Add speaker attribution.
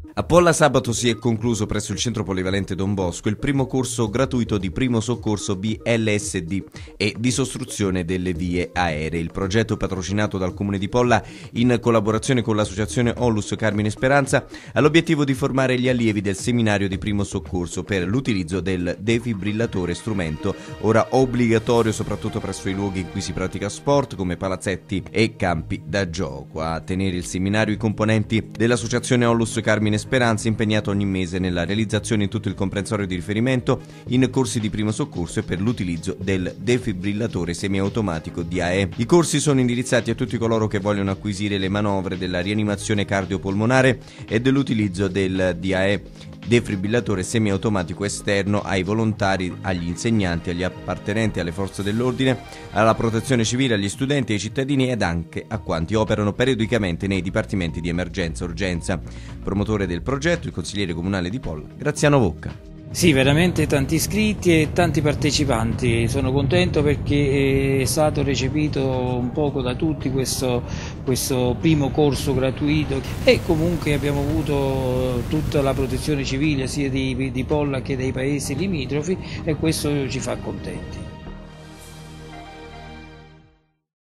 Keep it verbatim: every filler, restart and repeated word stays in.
Speaker 1: A Polla sabato si è concluso presso il centro polivalente Don Bosco il primo corso gratuito di primo soccorso B L S D e disostruzione delle vie aeree. Il progetto, patrocinato dal Comune di Polla in collaborazione con l'associazione Onlus Carmine Speranza, ha l'obiettivo di formare gli allievi del seminario di primo soccorso per l'utilizzo del defibrillatore, strumento ora obbligatorio soprattutto presso i luoghi in cui si pratica sport come palazzetti e campi da gioco. A tenere il seminario i componenti dell'associazione Onlus Carmine Speranza, impegnato ogni mese nella realizzazione in tutto il comprensorio di riferimento in corsi di primo soccorso e per l'utilizzo del defibrillatore semiautomatico D A E. I corsi sono indirizzati a tutti coloro che vogliono acquisire le manovre della rianimazione cardiopolmonare e dell'utilizzo del D A E defibrillatore semiautomatico esterno, ai volontari, agli insegnanti, agli appartenenti alle forze dell'ordine, alla protezione civile, agli studenti, ai cittadini ed anche a quanti operano periodicamente nei dipartimenti di emergenza e urgenza. Promotore del progetto, il consigliere comunale di Polla, Graziano Vocca.
Speaker 2: Sì, veramente tanti iscritti e tanti partecipanti. Sono contento perché è stato recepito un poco da tutti questo, questo primo corso gratuito e comunque abbiamo avuto tutta la protezione civile sia di, di Polla che dei paesi limitrofi e questo ci fa contenti.